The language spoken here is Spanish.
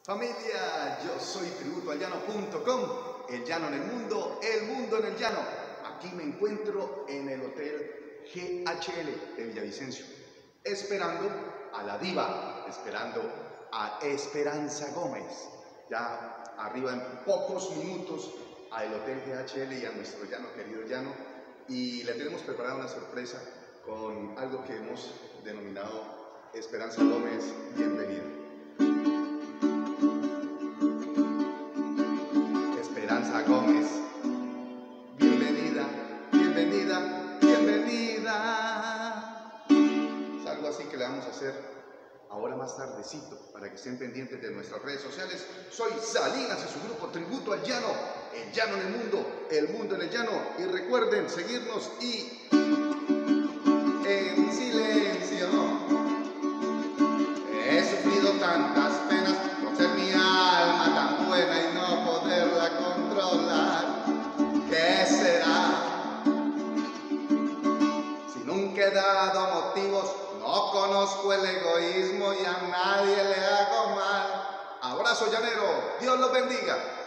Familia, yo soy tributoalllano.com, el llano en el mundo en el llano. Aquí me encuentro en el Hotel GHL de Villavicencio, esperando a la diva, esperando a Esperanza Gómez. Ya arriba en pocos minutos al Hotel GHL y a nuestro llano, querido llano. Y le tenemos preparada una sorpresa con algo que hemos denominado Esperanza Gómez, bienvenida. Esperanza Gómez, bienvenida, bienvenida, bienvenida. Es algo así que le vamos a hacer ahora más tardecito para que estén pendientes de nuestras redes sociales. Soy Salinas y su grupo Tributo al Llano, el llano en el mundo en el llano. Y recuerden seguirnos y en silencio. He sufrido tantas penas por ser mi alma tan buena y no poderla controlar. ¿Qué será? Si nunca he dado motivos, no conozco el egoísmo y a nadie le hago mal. Abrazo llanero, Dios los bendiga.